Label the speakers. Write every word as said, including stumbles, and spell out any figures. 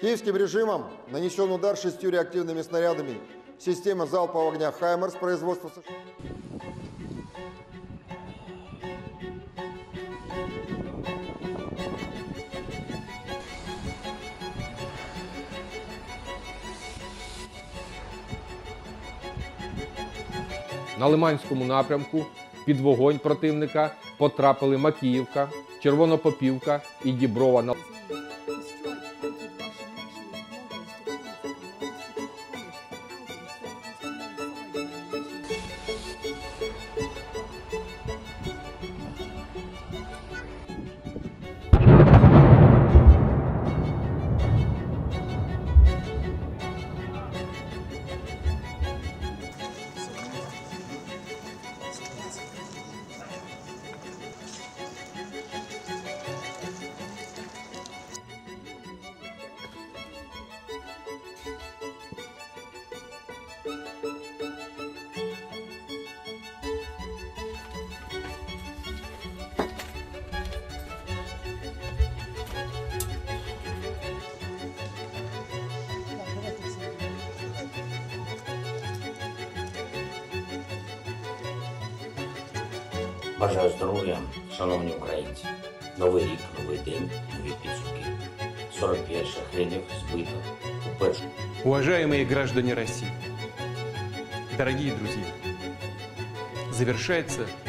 Speaker 1: Киевским режимом нанесен удар шестью реактивными снарядами системы залпового огня «Хаймерс» производства США.
Speaker 2: На Лиманському напрямку під вогонь противника потрапили Макіївка, Червонопопівка і Діброва.
Speaker 3: Бажаю здоров'я, шановні українці. Новий рік, новий день, нові підсумки. сорок п'ять шахедів збито у першу.
Speaker 4: Уважаемые граждане России, дорогие друзья, завершается